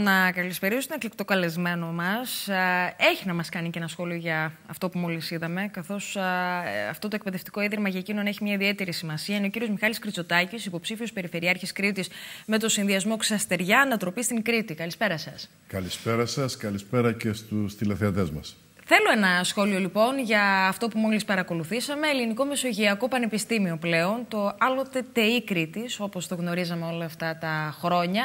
Να καλησπερίσω τον εκλεκτοκαλεσμένο μας. Έχει να μας κάνει και ένα σχόλιο για αυτό που μόλις είδαμε, καθώς αυτό το εκπαιδευτικό ίδρυμα για εκείνον έχει μια ιδιαίτερη σημασία. Είναι ο κύριος Μιχάλης Κριτσοτάκης, υποψήφιος Περιφερειάρχης Κρήτης με το συνδυασμό Ξαστεριά Ανατροπή στην Κρήτη. Καλησπέρα σας. Καλησπέρα σας, καλησπέρα και στους τηλεθεατές μας. Θέλω ένα σχόλιο λοιπόν για αυτό που μόλις παρακολουθήσαμε. Ελληνικό Μεσογειακό Πανεπιστήμιο πλέον, το άλλοτε ΤΕΙ Κρήτης, όπως το γνωρίζαμε όλα αυτά τα χρόνια.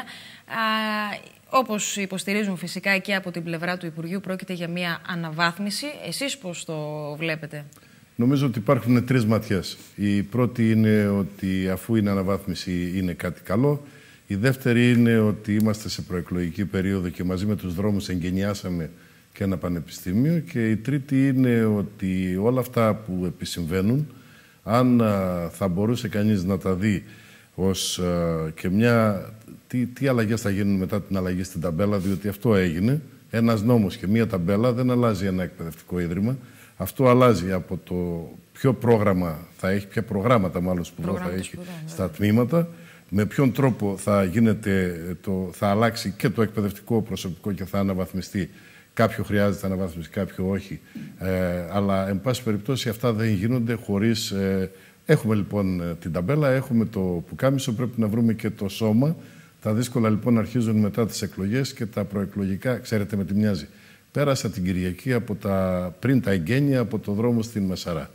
Όπως υποστηρίζουν φυσικά και από την πλευρά του Υπουργείου, πρόκειται για μια αναβάθμιση. Εσείς πώς το βλέπετε? Νομίζω ότι υπάρχουν τρεις ματιές. Η πρώτη είναι ότι αφού είναι αναβάθμιση είναι κάτι καλό. Η δεύτερη είναι ότι είμαστε σε προεκλογική περίοδο και μαζί με τους δρόμους εγκαινιάσαμε και ένα πανεπιστήμιο. Και η τρίτη είναι ότι όλα αυτά που επισυμβαίνουν, αν θα μπορούσε κανείς να τα δει ως και μια... Τι αλλαγές θα γίνουν μετά την αλλαγή στην ταμπέλα, διότι αυτό έγινε. Ένας νόμος και μία ταμπέλα δεν αλλάζει ένα εκπαιδευτικό ίδρυμα. Αυτό αλλάζει από το ποιο πρόγραμμα θα έχει, ποια προγράμματα μάλλον σπουδών θα έχει στα τμήματα, με ποιον τρόπο θα γίνεται, θα αλλάξει και το εκπαιδευτικό προσωπικό και θα αναβαθμιστεί. Κάποιο χρειάζεται αναβάθμιση, κάποιο όχι. Αλλά, εν πάση περιπτώσει, αυτά δεν γίνονται χωρίς... Έχουμε λοιπόν την ταμπέλα, έχουμε το πουκάμισο, πρέπει να βρούμε και το σώμα. Τα δύσκολα λοιπόν αρχίζουν μετά τις εκλογές και τα προεκλογικά, ξέρετε με τι μοιάζει. Πέρασα την Κυριακή πριν τα εγγένεια από το δρόμο στην Μεσαρά.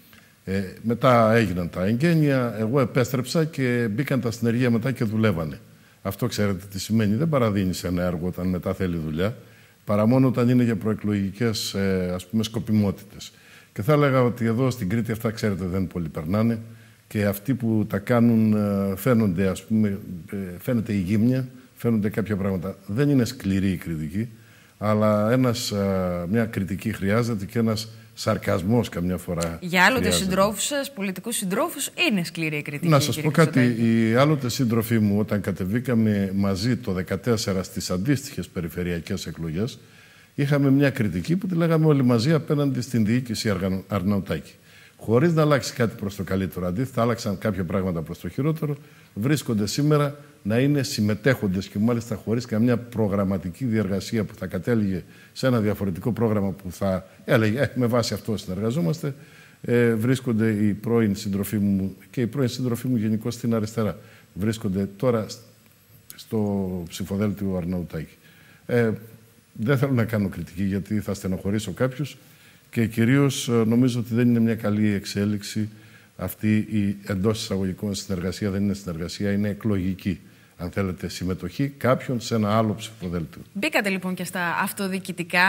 Μετά έγιναν τα εγγένεια, εγώ επέστρεψα και μπήκαν τα συνεργεία μετά και δουλεύανε. Αυτό ξέρετε τι σημαίνει. Δεν παραδίνεις ένα έργο όταν μετά θέλει δουλειά, παρά μόνο όταν είναι για προεκλογικές ας πούμε σκοπιμότητες. Και θα έλεγα ότι εδώ στην Κρήτη αυτά ξέρετε δεν πολύ περνάνε. Και αυτοί που τα κάνουν φαίνονται, ας πούμε, φαίνεται η γύμνια, φαίνονται κάποια πράγματα. Δεν είναι σκληρή η κριτική, αλλά μια κριτική χρειάζεται και ένας σαρκασμός καμιά φορά. Για άλλοτε συντρόφους σας, πολιτικούς συντρόφους, είναι σκληρή η κριτική. Να σας πω κάτι. Οι άλλοτε σύντροφοί μου, όταν κατεβήκαμε μαζί το 2014 στις αντίστοιχες περιφερειακές εκλογές, είχαμε μια κριτική που τη λέγαμε όλοι μαζί απέναντι στην διοίκηση Αρναουτάκη. Χωρίς να αλλάξει κάτι προς το καλύτερο. Αντίθετα, άλλαξαν κάποια πράγματα προς το χειρότερο. Βρίσκονται σήμερα να είναι συμμετέχοντες και μάλιστα χωρίς καμιά προγραμματική διεργασία που θα κατέληγε σε ένα διαφορετικό πρόγραμμα που θα έλεγε με βάση αυτό συνεργαζόμαστε. Βρίσκονται οι πρώην σύντροφοί μου και οι πρώην σύντροφοί μου γενικώς στην αριστερά. Βρίσκονται τώρα στο ψηφοδέλτιο Αρναουτάκη. Δεν θέλω να κάνω κριτική γιατί θα στενοχωρήσω κάποιους. Και κυρίως νομίζω ότι δεν είναι μια καλή εξέλιξη αυτή η εντός εισαγωγικών συνεργασία. Δεν είναι συνεργασία, είναι εκλογική. Αν θέλετε, συμμετοχή κάποιον σε ένα άλλο ψηφοδέλτιο. Μπήκατε λοιπόν και στα αυτοδιοικητικά.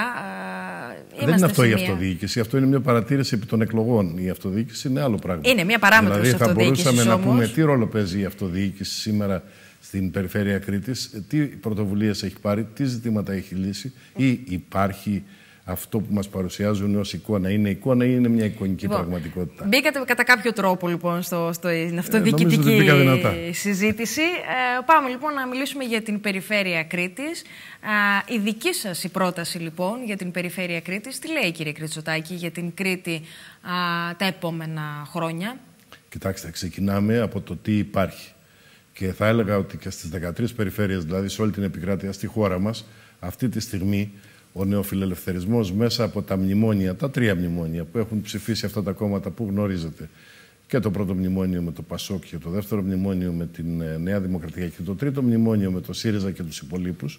Δεν είναι αυτό η αυτοδιοίκηση. Αυτό είναι μια παρατήρηση επί των εκλογών. Η αυτοδιοίκηση είναι άλλο πράγμα. Είναι μια παράμετρος δηλαδή, αυτοδιοίκησης. Θα μπορούσαμε όμως να πούμε τι ρόλο παίζει η αυτοδιοίκηση σήμερα στην περιφέρεια Κρήτης, τι πρωτοβουλίες έχει πάρει, τι ζητήματα έχει λύσει ή υπάρχει αυτό που μας παρουσιάζουν ως εικόνα. Είναι εικόνα ή είναι μια εικονική πραγματικότητα? Μπήκατε κατά κάποιο τρόπο λοιπόν στην αυτοδιοικητική συζήτηση. Πάμε λοιπόν να μιλήσουμε για την περιφέρεια Κρήτης. Η δική σας η πρόταση λοιπόν για την περιφέρεια Κρήτης, τι λέει κύριε Κριτσοτάκη για την Κρήτη τα επόμενα χρόνια? Κοιτάξτε, ξεκινάμε από το τι υπάρχει. Και θα έλεγα ότι και στις 13 περιφέρειες, δηλαδή σε όλη την επικράτεια στη χώρα μας, αυτή τη στιγμή ο νεοφιλελευθερισμός μέσα από τα μνημόνια, τα τρία μνημόνια που έχουν ψηφίσει αυτά τα κόμματα που γνωρίζετε, και το πρώτο μνημόνιο με το ΠΑΣΟΚ και το δεύτερο μνημόνιο με την Νέα Δημοκρατία και το τρίτο μνημόνιο με το ΣΥΡΙΖΑ και τους υπολείπους,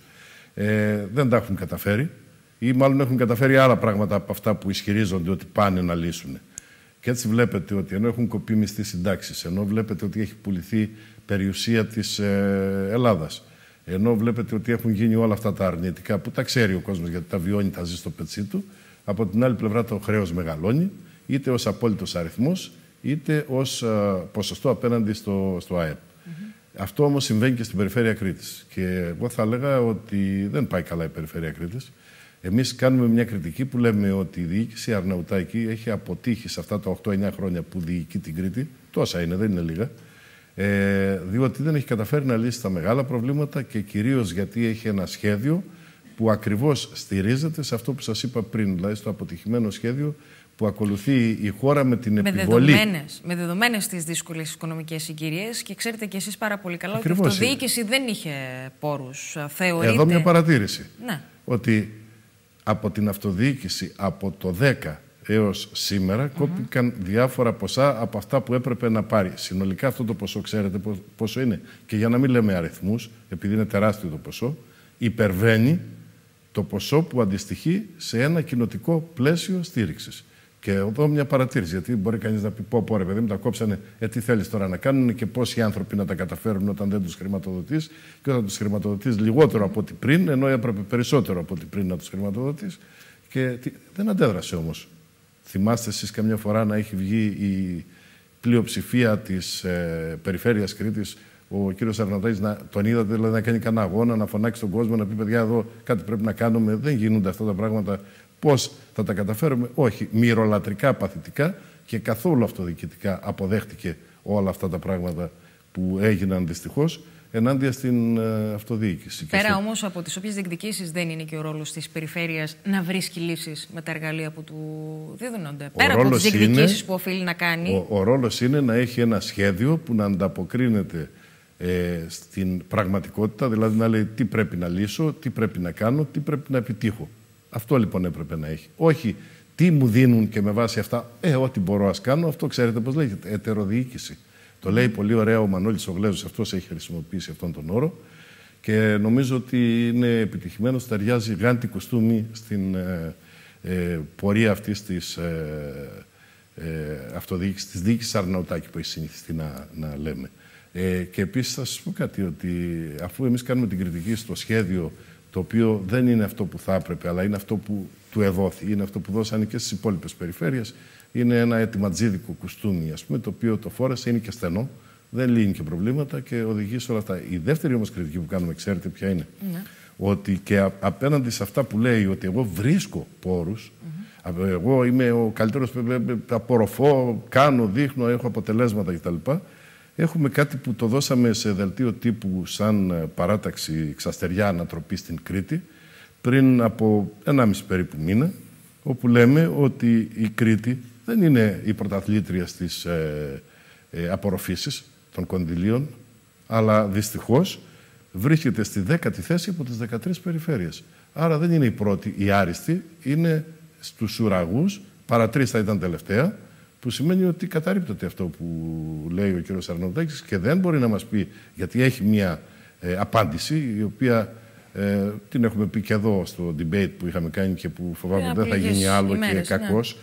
δεν τα έχουν καταφέρει ή μάλλον έχουν καταφέρει άλλα πράγματα από αυτά που ισχυρίζονται ότι πάνε να λύσουν. Και έτσι βλέπετε ότι ενώ έχουν κοπεί μισθοί συντάξεις, ενώ βλέπετε ότι έχει πουληθεί περιουσία της Ελλάδας, ενώ βλέπετε ότι έχουν γίνει όλα αυτά τα αρνητικά που τα ξέρει ο κόσμος γιατί τα βιώνει, τα ζει στο πετσί του, από την άλλη πλευρά το χρέος μεγαλώνει, είτε ως απόλυτος αριθμός, είτε ως ποσοστό απέναντι στο ΑΕΠ. Αυτό όμως συμβαίνει και στην περιφέρεια Κρήτης. Και εγώ θα έλεγα ότι δεν πάει καλά η περιφέρεια Κρήτης. Εμείς κάνουμε μια κριτική που λέμε ότι η διοίκηση Αρναουτάκη έχει αποτύχει σε αυτά τα 8-9 χρόνια που διοικεί την Κρήτη. Τόσα είναι, δεν είναι λίγα. Διότι δεν έχει καταφέρει να λύσει τα μεγάλα προβλήματα και κυρίως γιατί έχει ένα σχέδιο που ακριβώς στηρίζεται σε αυτό που σας είπα πριν, δηλαδή στο αποτυχημένο σχέδιο που ακολουθεί η χώρα με την επιβολή. Με δεδομένες τις δύσκολες οικονομικές συγκυρίες, και ξέρετε κι εσείς πάρα πολύ καλά Ακριβώς ότι η αυτοδιοίκηση δεν είχε πόρους. Θεωρείται... Εδώ μια παρατήρηση. Ναι. Ότι από την αυτοδιοίκηση από το 10 έως σήμερα κόπηκαν διάφορα ποσά από αυτά που έπρεπε να πάρει. Συνολικά αυτό το ποσό, ξέρετε πόσο είναι? Και για να μην λέμε αριθμούς, επειδή είναι τεράστιο το ποσό, υπερβαίνει το ποσό που αντιστοιχεί σε ένα κοινοτικό πλαίσιο στήριξης. Και εδώ μια παρατήρηση, γιατί μπορεί κανείς να πει: πω ρε παιδί μου, τα κόψανε, τι θέλεις τώρα να κάνουν και πόσοι άνθρωποι να τα καταφέρουν όταν δεν τους χρηματοδοτείς, και όταν τους χρηματοδοτείς λιγότερο από ό,τι πριν, ενώ έπρεπε περισσότερο από ό,τι πριν να τους χρηματοδοτείς. Και δεν αντέδρασε όμως. Θυμάστε εσείς καμιά φορά να έχει βγει η πλειοψηφία της περιφέρειας Κρήτης, ο κύριος Αρναουτάκης, τον είδατε δηλαδή να κάνει κανένα αγώνα, να φωνάξει τον κόσμο, να πει: παιδιά, εδώ κάτι πρέπει να κάνουμε, δεν γίνονται αυτά τα πράγματα. Πώς θα τα καταφέρουμε? Όχι, μυρολατρικά, παθητικά και καθόλου αυτοδιοικητικά αποδέχτηκε όλα αυτά τα πράγματα που έγιναν δυστυχώς ενάντια στην αυτοδιοίκηση. Πέρα όμως από τις όποιες διεκδικήσεις, δεν είναι και ο ρόλος της περιφέρειας να βρίσκει λύσεις με τα εργαλεία που του δίδονται? Πέρα από τις διεκδικήσεις που οφείλει να κάνει. Ο ρόλος είναι να έχει ένα σχέδιο που να ανταποκρίνεται στην πραγματικότητα, δηλαδή να λέει τι πρέπει να λύσω, τι πρέπει να κάνω, τι πρέπει να επιτύχω. Αυτό λοιπόν έπρεπε να έχει. Όχι τι μου δίνουν και με βάση αυτά, ό,τι μπορώ ας κάνω. Αυτό ξέρετε πώς λέγεται? Ετεροδιοίκηση. Το λέει πολύ ωραία ο Μανώλης ο Γλέζος, αυτός έχει χρησιμοποιήσει αυτόν τον όρο και νομίζω ότι είναι επιτυχημένος, ταιριάζει γάντι κουστούμι στην πορεία αυτής της αυτοδιοίκησης, της διοίκησης Αρναουτάκη που έχει συνηθιστεί να λέμε. Και επίσης θα σας πω κάτι, ότι αφού εμείς κάνουμε την κριτική στο σχέδιο, το οποίο δεν είναι αυτό που θα έπρεπε, αλλά είναι αυτό που του εδόθη, είναι αυτό που δώσανε και στις υπόλοιπες περιφέρειες, είναι ένα ετοιματζίδικο κουστούμι, ας πούμε, το οποίο το φόρεσε, είναι και στενό, δεν λύνει και προβλήματα και οδηγεί σε όλα αυτά. Η δεύτερη όμως κριτική που κάνουμε, ξέρετε ποια είναι? Ότι και απέναντι σε αυτά που λέει, ότι εγώ βρίσκω πόρους, εγώ είμαι ο καλύτερος, απορροφώ, κάνω, δείχνω, έχω αποτελέσματα κτλ. Έχουμε κάτι που το δώσαμε σε δελτίο τύπου σαν παράταξη Ξαστεριά Ανατροπή στην Κρήτη πριν από 1,5 περίπου μήνα, όπου λέμε ότι η Κρήτη δεν είναι η πρωταθλήτρια στις απορροφήσεις των κονδυλίων, αλλά δυστυχώς βρίσκεται στη 10η θέση από τις 13 περιφέρειες. Άρα δεν είναι η πρώτη, η άριστη, είναι στους ουραγούς, παρά 3 θα ήταν τελευταία, που σημαίνει ότι καταρρίπτεται αυτό που λέει ο κύριος Αρναουτάκης και δεν μπορεί να μας πει, γιατί έχει μια απάντηση, η οποία την έχουμε πει και εδώ στο debate που είχαμε κάνει και που φοβάμαι δεν θα γίνει άλλο και κακός.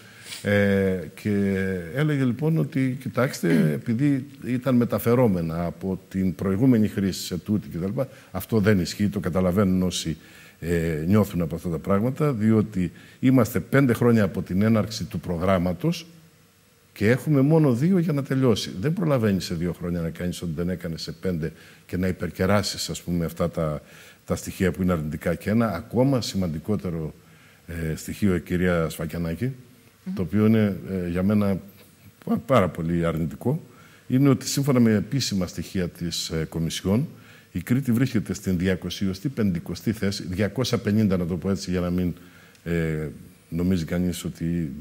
Και έλεγε λοιπόν ότι, κοιτάξτε, επειδή ήταν μεταφερόμενα από την προηγούμενη χρήση σε τούτη κτλ. Αυτό δεν ισχύει, το καταλαβαίνουν όσοι νιώθουν από αυτά τα πράγματα, διότι είμαστε 5 χρόνια από την έναρξη του προγράμματος και έχουμε μόνο 2 για να τελειώσει. Δεν προλαβαίνει σε 2 χρόνια να κάνεις ό,τι δεν έκανες σε 5 και να υπερκεράσεις, ας πούμε, αυτά τα στοιχεία που είναι αρνητικά. Και ένα ακόμα σημαντικότερο στοιχείο, κυρία Σφακιανάκη, το οποίο είναι για μένα πάρα πολύ αρνητικό, είναι ότι σύμφωνα με επίσημα στοιχεία της Κομισιόν, η Κρήτη βρίσκεται στην 250η θέση, 250 να το πω έτσι για να μην νομίζει κανείς ότι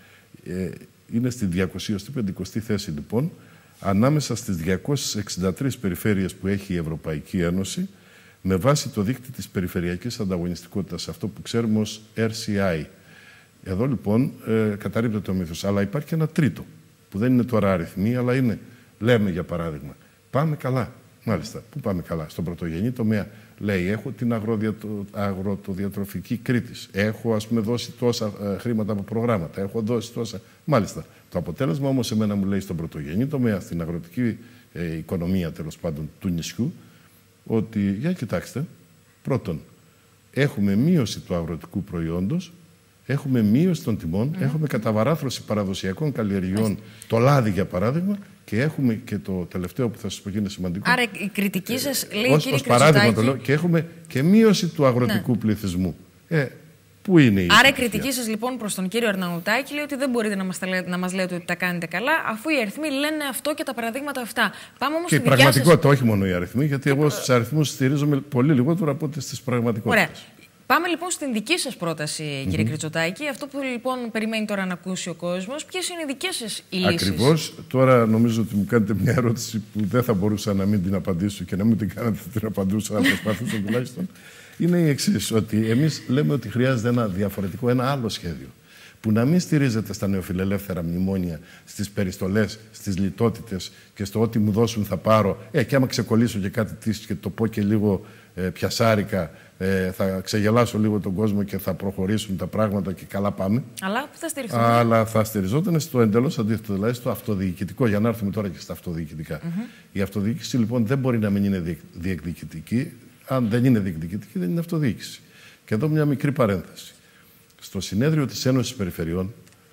είναι στη 250η θέση λοιπόν, ανάμεσα στις 263 περιφέρειες που έχει η Ευρωπαϊκή Ένωση, με βάση το δείκτη της περιφερειακής ανταγωνιστικότητας, αυτό που ξέρουμε ως RCI. Εδώ λοιπόν καταρρίπτεται ο μύθος. Αλλά υπάρχει ένα τρίτο, που δεν είναι τώρα αριθμοί, αλλά είναι, λέμε για παράδειγμα, πάμε καλά. Μάλιστα, πού πάμε καλά? Στον πρωτογενή τομέα. Λέει, έχω την αγροτοδιατροφική Κρήτης. Έχω, ας πούμε, δώσει τόσα χρήματα από προγράμματα. Έχω δώσει τόσα. Μάλιστα. Το αποτέλεσμα όμως εμένα μου λέει στον πρωτογενή τομέα, στην αγροτική οικονομία τέλος πάντων του νησιού, ότι, για κοιτάξτε, πρώτον, έχουμε μείωση του αγροτικού προϊόντος, έχουμε μείωση των τιμών, έχουμε καταβαράθρωση παραδοσιακών καλλιεργειών, το λάδι για παράδειγμα, και έχουμε και το τελευταίο που θα σας πω και είναι σημαντικό. Άρα η κριτική σας λέει, κύριε ως παράδειγμα το λέω, και έχουμε και μείωση του αγροτικού πληθυσμού. Πού είναι Άρα η κριτική σας λοιπόν προς τον κύριο Αρναουτάκη λέει ότι δεν μπορείτε να μας λέτε ότι τα κάνετε καλά, αφού οι αριθμοί λένε αυτό και τα παραδείγματα αυτά. Πάμε όμως και η πραγματικότητα, όχι μόνο οι αριθμοί, γιατί εγώ στους αριθμούς στηρίζομαι πολύ λιγότερο από ό,τι στις πραγματικότητες. Ωραία. Πάμε λοιπόν στην δική σας πρόταση, κύριε Κριτσοτάκη. Αυτό που λοιπόν περιμένει τώρα να ακούσει ο κόσμος, ποιες είναι οι δικές σας οι λύσεις? Ακριβώς. Τώρα νομίζω ότι μου κάνετε μια ερώτηση που δεν θα μπορούσα να μην την απαντήσω και να μην την κάνετε, θα την απαντούσα, να προσπαθήσω τουλάχιστον. Είναι η εξής, ότι εμείς λέμε ότι χρειάζεται ένα διαφορετικό, ένα άλλο σχέδιο, που να μην στηρίζεται στα νεοφιλελεύθερα μνημόνια, στις περιστολές, στις λιτότητες και στο ότι μου δώσουν θα πάρω. Και άμα ξεκολλήσω και κάτι της και το πω και λίγο πιασάρικα, θα ξεγελάσω λίγο τον κόσμο και θα προχωρήσουν τα πράγματα και καλά πάμε. Αλλά που θα στηριχθούν? Αλλά θα στηριζόταν στο εντελώς αντίθετο, δηλαδή στο αυτοδιοικητικό, για να έρθουμε τώρα και στα αυτοδιοικητικά. Η αυτοδιοίκηση λοιπόν δεν μπορεί να μην είναι διεκδικητική. Αν δεν είναι διεκδικητική, δεν είναι αυτοδιοίκηση. Και εδώ μια μικρή παρένθεση. Στο συνέδριο της Ένωσης Περιφερειών,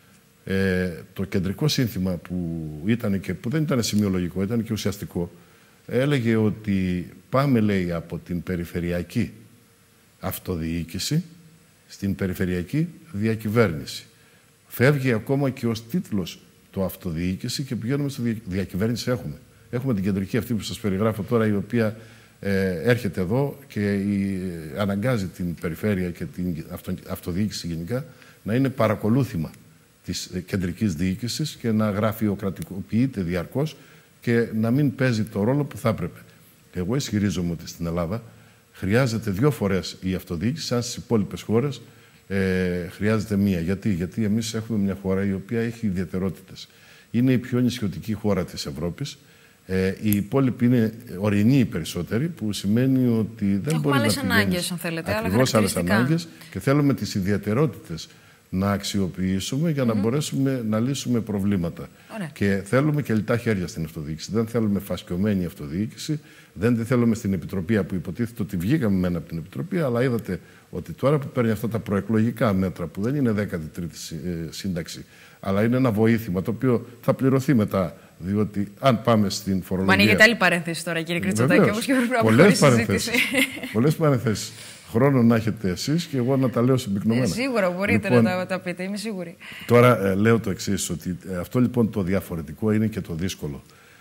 το κεντρικό σύνθημα που ήταν και που δεν ήταν σημειολογικό, ήταν και ουσιαστικό, έλεγε ότι πάμε, λέει, από την περιφερειακή αυτοδιοίκηση στην περιφερειακή διακυβέρνηση. Φεύγει ακόμα και ως τίτλος το αυτοδιοίκηση και πηγαίνουμε στη διακυβέρνηση. Έχουμε την κεντρική αυτή που σας περιγράφω τώρα, η οποία έρχεται εδώ και αναγκάζει την περιφέρεια και την αυτοδιοίκηση γενικά να είναι παρακολούθημα της κεντρικής διοίκησης και να γραφειοκρατικοποιείται διαρκώς και να μην παίζει το ρόλο που θα έπρεπε. Εγώ ισχυρίζομαι ότι στην Ελλάδα χρειάζεται 2 φορές η αυτοδιοίκηση, αν στις υπόλοιπες χώρες χρειάζεται 1. Γιατί εμείς έχουμε μια χώρα η οποία έχει ιδιαιτερότητες. Είναι η πιο νησιωτική χώρα της Ευρώπης. Οι υπόλοιποι είναι ορεινοί οι περισσότεροι, που σημαίνει ότι δεν μπορεί να πηγαίνει. Έχουμε άλλες ανάγκες, αν θέλετε. Ακριβώς άλλες ανάγκες, και θέλουμε τις ιδιαιτερότητες να αξιοποιήσουμε για να μπορέσουμε να λύσουμε προβλήματα. Ωραία. Και θέλουμε και λιτά χέρια στην αυτοδιοίκηση. Δεν θέλουμε φασκιωμένη αυτοδιοίκηση. Δεν τη θέλουμε στην Επιτροπή, που υποτίθεται ότι βγήκαμε μένα από την Επιτροπή, αλλά είδατε ότι τώρα που παίρνει αυτά τα προεκλογικά μέτρα, που δεν είναι 13η σύνταξη, αλλά είναι ένα βοήθημα το οποίο θα πληρωθεί μετά. Διότι αν πάμε στην φορολογία. Μα ανοίγεται άλλη παρένθεση τώρα, κύριε Κριτσοτάκη, όμως και πρέπει να προχωρήσει η συζήτηση. Πολλές παρενθέσεις. Χρόνο να έχετε εσείς και εγώ να τα λέω συμπυκνωμένα. Σίγουρα μπορείτε λοιπόν να τα πείτε, είμαι σίγουρη. Τώρα λέω το εξής, ότι αυτό λοιπόν το διαφορετικό είναι και το δύσκολο.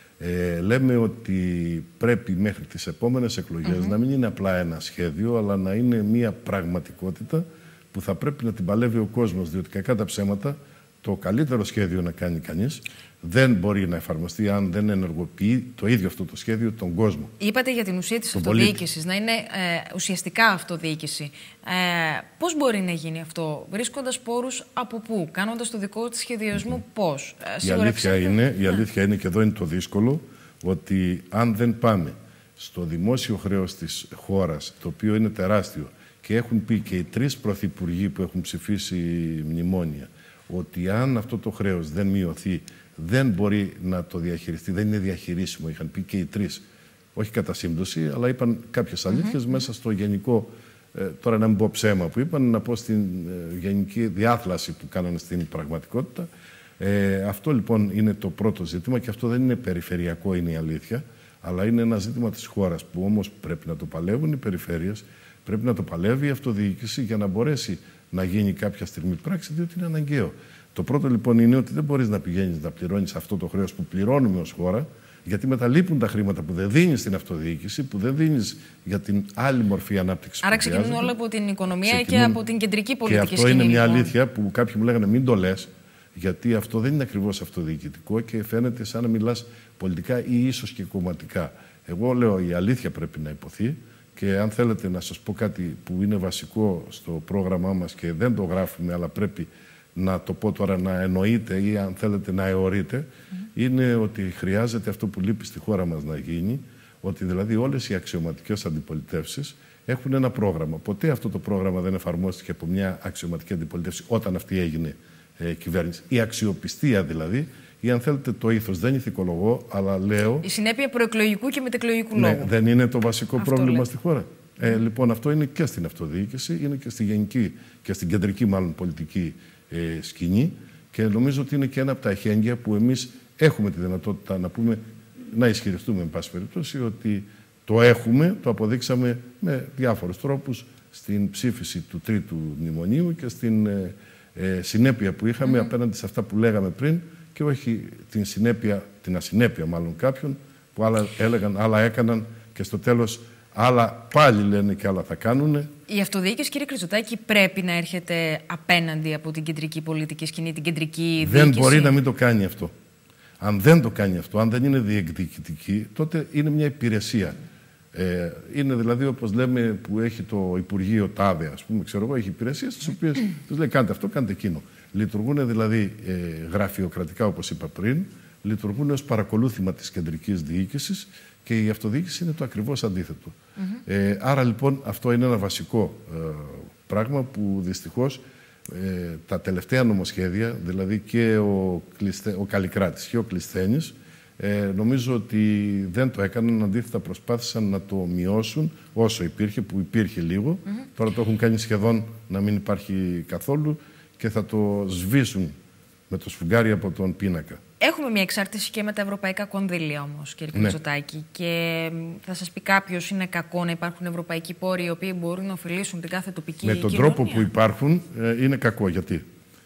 Λέμε ότι πρέπει μέχρι τις επόμενες εκλογές να μην είναι απλά ένα σχέδιο, αλλά να είναι μια πραγματικότητα που θα πρέπει να την παλεύει ο κόσμος. Διότι κακά τα ψέματα, το καλύτερο σχέδιο να κάνει κανείς δεν μπορεί να εφαρμοστεί αν δεν ενεργοποιεί το ίδιο αυτό το σχέδιο τον κόσμο. Είπατε για την ουσία της αυτοδιοίκησης, να είναι ουσιαστικά αυτοδιοίκηση. Πώς μπορεί να γίνει αυτό, βρίσκοντας πόρους από πού, κάνοντας το δικό της σχεδιασμό πώς? Η αλήθεια είναι, και εδώ είναι το δύσκολο, ότι αν δεν πάμε στο δημόσιο χρέος της χώρας, το οποίο είναι τεράστιο, και έχουν πει και οι 3 πρωθυπουργοί που έχουν ψηφίσει μνημόνια, ότι αν αυτό το χρέος δεν μειωθεί, δεν μπορεί να το διαχειριστεί, δεν είναι διαχειρίσιμο. Είχαν πει και οι 3, όχι κατά σύμπτωση, αλλά είπαν κάποιες αλήθειες μέσα στο γενικό, τώρα να μην πω ψέμα που είπαν, να πω στην γενική διάθλαση που κάνανε στην πραγματικότητα. Αυτό λοιπόν είναι το πρώτο ζήτημα, και αυτό δεν είναι περιφερειακό, είναι η αλήθεια, αλλά είναι ένα ζήτημα της χώρας που όμως πρέπει να το παλεύουν οι περιφέρειες, πρέπει να το παλεύει η αυτοδιοίκηση για να μπορέσει να γίνει κάποια στιγμή πράξη, διότι είναι αναγκαίο. Το πρώτο λοιπόν είναι ότι δεν μπορείς να πηγαίνεις να πληρώνεις αυτό το χρέος που πληρώνουμε ως χώρα, γιατί μεταλείπουν τα χρήματα που δεν δίνεις στην αυτοδιοίκηση, που δεν δίνεις για την άλλη μορφή ανάπτυξη. Άρα ξεκινούν όλα από την οικονομία και από την κεντρική πολιτική σκηνή. Και αυτό είναι μια αλήθεια που κάποιοι μου λέγανε μην το λες, γιατί αυτό δεν είναι ακριβώς αυτοδιοικητικό και φαίνεται σαν να μιλάς πολιτικά ή ίσως και κομματικά. Εγώ λέω η αλήθεια πρέπει να υποθεί. Και αν θέλετε να σας πω κάτι που είναι βασικό στο πρόγραμμά μας και δεν το γράφουμε, αλλά πρέπει να το πω τώρα να εννοείτε ή αν θέλετε να αιωρείτε, είναι ότι χρειάζεται αυτό που λείπει στη χώρα μας να γίνει, ότι δηλαδή όλες οι αξιωματικές αντιπολιτεύσεις έχουν ένα πρόγραμμα. Ποτέ αυτό το πρόγραμμα δεν εφαρμόστηκε από μια αξιωματική αντιπολίτευση όταν αυτή έγινε κυβέρνηση. Η αξιοπιστία δηλαδή, ή αν θέλετε το ήθος, δεν ηθικολογώ, αλλά λέω... Η συνέπεια προεκλογικού και μετεκλογικού λόγου. Ναι, δεν είναι το βασικό πρόβλημα στη χώρα. Λοιπόν, αυτό είναι και στην αυτοδιοίκηση, είναι και στη γενική και στην κεντρική μάλλον πολιτική σκηνή, και νομίζω ότι είναι και ένα από τα εχέγγυα που εμείς έχουμε τη δυνατότητα να πούμε, να ισχυριστούμε εν πάση περιπτώσει, ότι το έχουμε, το αποδείξαμε με διάφορους τρόπους στην ψήφιση του 3ου μνημονίου και στην συνέπεια που είχαμε απέναντι σε αυτά που λέγαμε πριν, και όχι την ασυνέπεια μάλλον κάποιων που άλλα έλεγαν, άλλα έκαναν, και στο τέλος Άλλα πάλι λένε και άλλα θα κάνουν. Η αυτοδιοίκηση, κύριε Κριτσοτάκη, πρέπει να έρχεται απέναντι από την κεντρική πολιτική σκηνή, την κεντρική διοίκηση. Δεν μπορεί να μην το κάνει αυτό. Αν δεν το κάνει αυτό, αν δεν είναι διεκδικητική, τότε είναι μια υπηρεσία. Είναι δηλαδή, όπως λέμε, που έχει το Υπουργείο ΤΑΔΕ, ας πούμε, ξέρω εγώ, έχει υπηρεσίες τις οποίες τους λέει κάντε αυτό, κάντε εκείνο. Λειτουργούν δηλαδή γραφειοκρατικά, όπως είπα πριν, λειτουργούν ως παρακολούθημα της κεντρικής διοίκησης και η αυτοδιοίκηση είναι το ακριβώς αντίθετο. Άρα λοιπόν αυτό είναι ένα βασικό πράγμα που δυστυχώς τα τελευταία νομοσχέδια, δηλαδή και ο Καλλικράτης και ο Κλεισθένης, νομίζω ότι δεν το έκαναν, αντίθετα προσπάθησαν να το μειώσουν όσο υπήρχε, που υπήρχε λίγο. Τώρα το έχουν κάνει σχεδόν να μην υπάρχει καθόλου και θα το σβήσουν με το σφουγγάρι από τον πίνακα. Έχουμε μια εξάρτηση και με τα ευρωπαϊκά κονδύλια όμως, κύριε Κριτσοτάκη. Ναι. Και θα σας πει κάποιος, είναι κακό να υπάρχουν ευρωπαϊκοί πόροι οι οποίοι μπορούν να ωφελήσουν την κάθε τοπική κοινωνία? Με τον τρόπο που υπάρχουν είναι κακό. Γιατί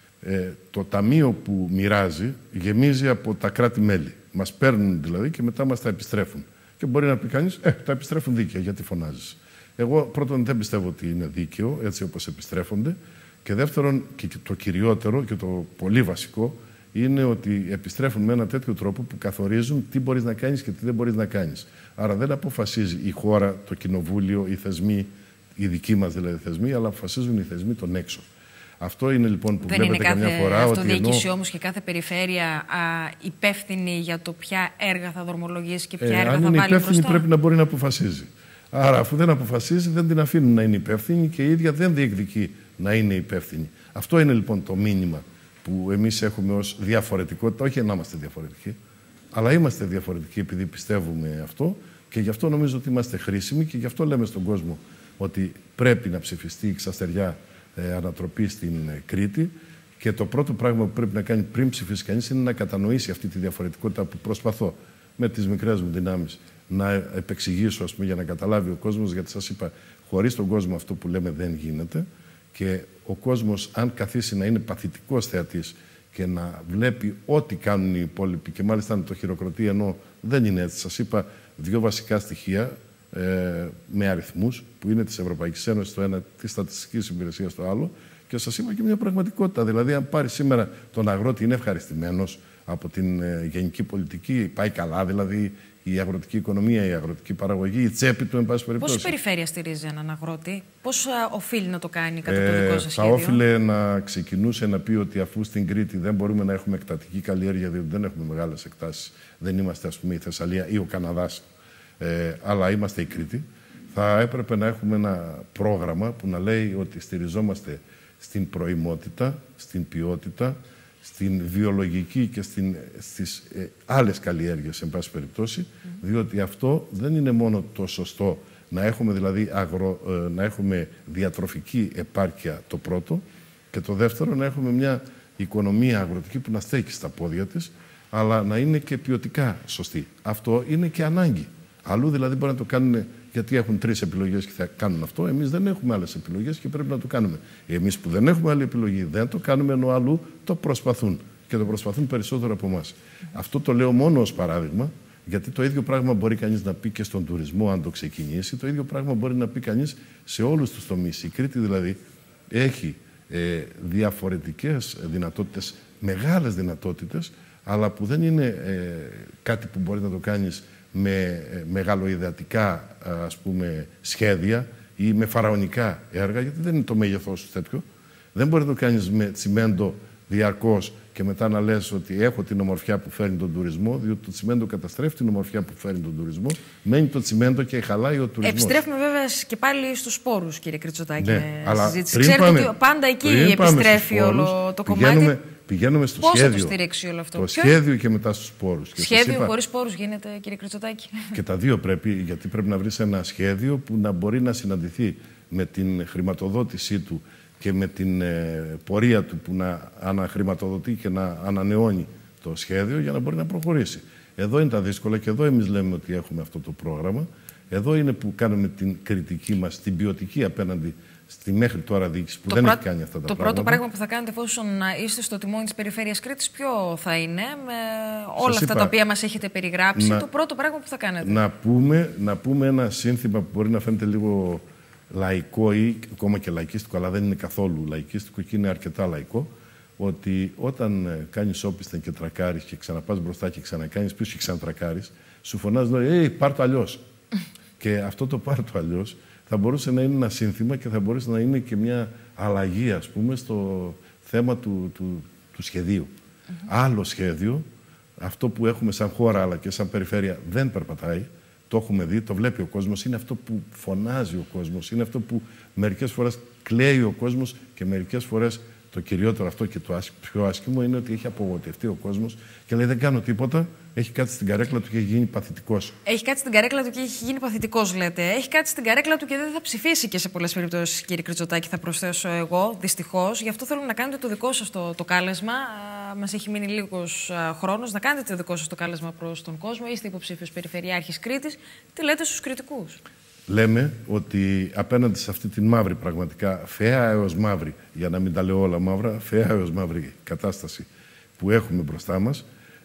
το ταμείο που μοιράζει γεμίζει από τα κράτη-μέλη. Μας παίρνουν δηλαδή και μετά μας τα επιστρέφουν. Και μπορεί να πει κανείς, τα επιστρέφουν δίκαια, γιατί φωνάζεις? Εγώ πρώτον δεν πιστεύω ότι είναι δίκαιο έτσι όπως επιστρέφονται. Και δεύτερον, και το κυριότερο και το πολύ βασικό, είναι ότι επιστρέφουν με ένα τέτοιο τρόπο που καθορίζουν τι μπορείς να κάνεις και τι δεν μπορείς να κάνεις. Άρα δεν αποφασίζει η χώρα, το κοινοβούλιο, οι θεσμοί, οι δικοί μας δηλαδή θεσμοί, αλλά αποφασίζουν οι θεσμοί των έξω. Αυτό είναι λοιπόν που δεν βλέπετε καμιά φορά. Δεν είναι κάθε αυτοδιοίκηση όμως και κάθε περιφέρεια υπεύθυνη για το ποια έργα θα δρομολογήσει και ποια έργα θα βάλει μπροστά? Αν είναι υπεύθυνη πρέπει να μπορεί να αποφασίζει. Άρα αφού δεν αποφασίζει δεν την αφήνουν να είναι υπεύθυνη και η ίδια δεν διεκδικεί να είναι υπεύθυνη. Αυτό είναι λοιπόν το μήνυμα που εμείς έχουμε ως διαφορετικότητα, όχι να είμαστε διαφορετικοί, αλλά είμαστε διαφορετικοί επειδή πιστεύουμε αυτό και γι' αυτό νομίζω ότι είμαστε χρήσιμοι και γι' αυτό λέμε στον κόσμο ότι πρέπει να ψηφιστεί η Ξαστεριά ανατροπή στην Κρήτη και το πρώτο πράγμα που πρέπει να κάνει πριν ψηφίσει κανείς είναι να κατανοήσει αυτή τη διαφορετικότητα που προσπαθώ με τις μικρές μου δυνάμεις να επεξηγήσω, ας πούμε, για να καταλάβει ο κόσμος, γιατί σας είπα, χωρίς τον κόσμο αυτό που λέμε δεν γίνεται. Και ο κόσμος, αν καθίσει να είναι παθητικός θεατής και να βλέπει ό,τι κάνουν οι υπόλοιποι και μάλιστα να το χειροκροτεί, ενώ δεν είναι έτσι. Σας είπα δύο βασικά στοιχεία με αριθμούς που είναι της Ευρωπαϊκής Ένωσης το ένα, της Στατιστικής Υπηρεσίας το άλλο, και σας είπα και μια πραγματικότητα. Δηλαδή, αν πάρει σήμερα τον αγρότη, είναι ευχαριστημένος από την γενική πολιτική, πάει καλά, δηλαδή η αγροτική οικονομία, η αγροτική παραγωγή, η τσέπη του, εν πάση περιπτώσει. Πόση περιφέρεια στηρίζει έναν αγρότη, πώς οφείλει να το κάνει κατά το δικό σας σχέδιο? Θα όφιλε να ξεκινούσε να πει ότι αφού στην Κρήτη δεν μπορούμε να έχουμε εκτατική καλλιέργεια, διότι δεν έχουμε μεγάλες εκτάσεις, δεν είμαστε, ας πούμε, η Θεσσαλία ή ο Καναδάς, αλλά είμαστε η Κρήτη, θα έπρεπε να έχουμε ένα πρόγραμμα που να λέει ότι στηριζόμαστε στην προημότητα, στην ποιότητα, στην βιολογική και στις άλλες καλλιέργειες, εν πάση περιπτώσει, διότι αυτό δεν είναι μόνο το σωστό, να έχουμε δηλαδή να έχουμε διατροφική επάρκεια το πρώτο, και το δεύτερο να έχουμε μια οικονομία αγροτική που να στέκει στα πόδια της, αλλά να είναι και ποιοτικά σωστή. Αυτό είναι και ανάγκη. Αλλού δηλαδή μπορεί να το κάνουν γιατί έχουν 3 επιλογές και θα κάνουν αυτό. Εμείς δεν έχουμε άλλες επιλογές και πρέπει να το κάνουμε. Εμείς που δεν έχουμε άλλη επιλογή δεν το κάνουμε, ενώ αλλού το προσπαθούν. Και το προσπαθούν περισσότερο από εμάς. Αυτό το λέω μόνο ως παράδειγμα, γιατί το ίδιο πράγμα μπορεί κανείς να πει και στον τουρισμό, αν το ξεκινήσει. Το ίδιο πράγμα μπορεί να πει κανείς σε όλους τους τομείς. Η Κρήτη δηλαδή έχει διαφορετικές δυνατότητες, μεγάλες δυνατότητες, αλλά που δεν είναι κάτι που μπορεί να το κάνεις με μεγαλοειδεατικά, ας πούμε, σχέδια ή με φαραωνικά έργα, γιατί δεν είναι το μέγεθός του τέτοιο. Δεν μπορεί να το κάνεις με τσιμέντο διαρκώς και μετά να λες ότι έχω την ομορφιά που φέρνει τον τουρισμό, διότι το τσιμέντο καταστρέφει την ομορφιά που φέρνει τον τουρισμό, μένει το τσιμέντο και χαλάει ο τουρισμός. Επιστρέφουμε βέβαια και πάλι στους σπόρους, κύριε Κριτσοτάκη, ναι, αλλά συζήτηση. Ξέρετε ότι πάντα εκεί επιστρέφει όλο το κομμάτι. Πηγαίνουμε στο πώς σχέδιο. Πώς θα το στηρίξει όλο αυτό? Το σχέδιο και μετά στους σπόρους. Σχέδιο χωρίς σπόρους γίνεται, κύριε Κριτσοτάκη? Και τα δύο πρέπει, γιατί πρέπει να βρεις ένα σχέδιο που να μπορεί να συναντηθεί με την χρηματοδότησή του και με την πορεία του που να αναχρηματοδοτεί και να ανανεώνει το σχέδιο για να μπορεί να προχωρήσει. Εδώ είναι τα δύσκολα και εδώ εμείς λέμε ότι έχουμε αυτό το πρόγραμμα. Εδώ είναι που κάνουμε την κριτική μας, την ποιοτική απέναντι στη μέχρι τώρα διοίκηση που δεν έχει κάνει αυτά τα πράγματα. Το πρώτο πράγμα που θα κάνετε εφόσον είστε στο τιμόνι της Περιφέρειας Κρήτης, ποιο θα είναι, με όλα αυτά τα οποία μας έχετε περιγράψει, το πρώτο πράγμα που θα κάνετε? Να πούμε ένα σύνθημα που μπορεί να φαίνεται λίγο λαϊκό ή ακόμα και λαϊκίστικο, αλλά δεν είναι καθόλου λαϊκίστικο και είναι αρκετά λαϊκό, ότι όταν κάνεις όπισθεν και τρακάρεις και ξαναπάς μπροστά και ξανακάνεις πίσω και ξανατρακάρεις, σου φωνάζει, λέει, πάρ' το αλλιώς. Και αυτό το πάρ' το αλλιώς θα μπορούσε να είναι ένα σύνθημα και θα μπορούσε να είναι και μια αλλαγή, ας πούμε, στο θέμα του σχεδίου. Άλλο σχέδιο, αυτό που έχουμε σαν χώρα αλλά και σαν περιφέρεια δεν περπατάει. Το έχουμε δει, το βλέπει ο κόσμος, είναι αυτό που φωνάζει ο κόσμος, είναι αυτό που μερικές φορές κλαίει ο κόσμος και μερικές φορές το κυριότερο αυτό και το πιο άσχημο είναι ότι έχει απογοητευτεί ο κόσμος και λέει δεν κάνω τίποτα, έχει κάτσει στην καρέκλα του και έχει γίνει παθητικός. Έχει κάτσει στην καρέκλα του και έχει γίνει παθητικός, λέτε. Έχει κάτσει στην καρέκλα του και δεν θα ψηφίσει και σε πολλές περιπτώσεις, κύριε Κριτσοτάκη, θα προσθέσω εγώ, δυστυχώς. Γι' αυτό θέλω να κάνετε το δικό σας το κάλεσμα. Μας έχει μείνει λίγος χρόνος. Να κάνετε το δικό σας το κάλεσμα προς τον κόσμο. Είστε υποψήφιος Περιφερειάρχης Κρήτης. Τι λέτε στους κριτικούς? Λέμε ότι απέναντι σε αυτή την μαύρη, πραγματικά φαιά έως μαύρη, για να μην τα λέω όλα μαύρα, φαιά έως μαύρη κατάσταση που έχουμε μπροστά μας,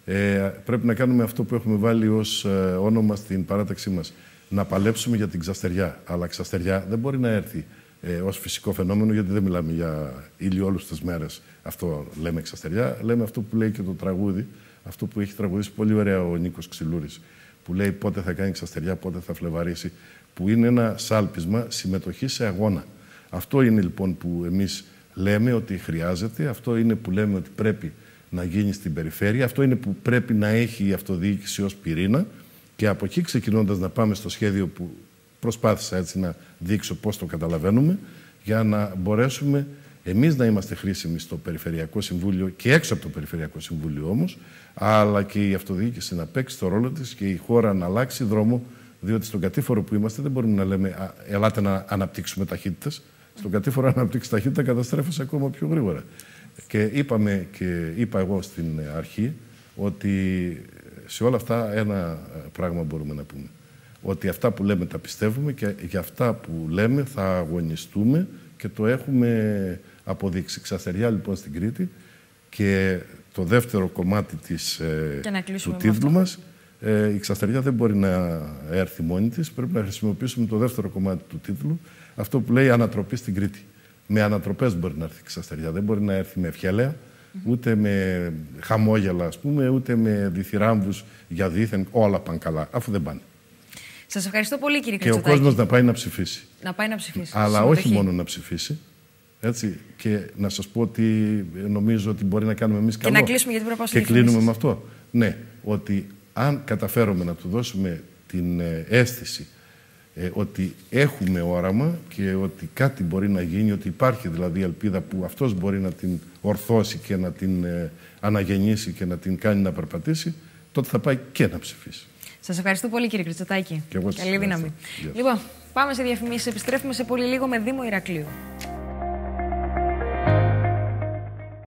πρέπει να κάνουμε αυτό που έχουμε βάλει ως όνομα στην παράταξή μας. Να παλέψουμε για την ξαστεριά. Αλλά ξαστεριά δεν μπορεί να έρθει ως φυσικό φαινόμενο, γιατί δεν μιλάμε για ήλιο όλες τις μέρες. Αυτό λέμε ξαστεριά. Λέμε αυτό που λέει και το τραγούδι, αυτό που έχει τραγουδήσει πολύ ωραία ο Νίκος Ξυλούρης, που λέει πότε θα κάνει ξαστεριά, πότε θα φλεβαρίσει, που είναι ένα σάλπισμα συμμετοχή σε αγώνα. Αυτό είναι λοιπόν που εμείς λέμε ότι χρειάζεται, αυτό είναι που λέμε ότι πρέπει να γίνει στην περιφέρεια, αυτό είναι που πρέπει να έχει η αυτοδιοίκηση ως πυρήνα και από εκεί ξεκινώντας να πάμε στο σχέδιο που προσπάθησα έτσι να δείξω πώς το καταλαβαίνουμε, για να μπορέσουμε εμείς να είμαστε χρήσιμοι στο Περιφερειακό Συμβούλιο και έξω από το Περιφερειακό Συμβούλιο όμως, αλλά και η αυτοδιοίκηση να παίξει το ρόλο της και η χώρα να αλλάξει δρόμο. Διότι στον κατήφορο που είμαστε δεν μπορούμε να λέμε ελάτε να αναπτύξουμε ταχύτητες. Στον κατήφορο αναπτύξει ταχύτητα καταστρέφεσαι ακόμα πιο γρήγορα. Και είπα εγώ στην αρχή ότι σε όλα αυτά ένα πράγμα μπορούμε να πούμε. Ότι αυτά που λέμε τα πιστεύουμε και για αυτά που λέμε θα αγωνιστούμε και το έχουμε αποδείξει. Ξαστεριά λοιπόν στην Κρήτη και το δεύτερο κομμάτι του τίτλου μας. Η ξαστεριά δεν μπορεί να έρθει μόνη της. Πρέπει να χρησιμοποιήσουμε το δεύτερο κομμάτι του τίτλου, αυτό που λέει ανατροπή στην Κρήτη. Με ανατροπές μπορεί να έρθει η ξαστεριά. Δεν μπορεί να έρθει με ευχέλαια, ούτε με χαμόγελα, ας πούμε, ούτε με διθυράμβους για δήθεν όλα πάνε καλά, αφού δεν πάνε. Σας ευχαριστώ πολύ, κύριε Κριτσοτάκη. Και ο κόσμος να πάει να ψηφίσει. Να πάει να ψηφίσει. Αλλά όχι μόνο να ψηφίσει. Έτσι, και να σας πω ότι νομίζω ότι μπορεί να κάνουμε εμείς καλό. Και να κλείσουμε, γιατί πρέπει να πάω. Και κλείνουμε με αυτό. Ναι, ότι αν καταφέρουμε να του δώσουμε την αίσθηση ότι έχουμε όραμα και ότι κάτι μπορεί να γίνει, ότι υπάρχει δηλαδή ελπίδα που αυτός μπορεί να την ορθώσει και να την αναγεννήσει και να την κάνει να περπατήσει, τότε θα πάει και να ψηφίσει. Σας ευχαριστώ πολύ, κύριε Κριτσοτάκη. Καλή δύναμη. Λοιπόν, πάμε σε διαφημίσεις. Επιστρέφουμε σε πολύ λίγο με Δήμο Ηρακλείου.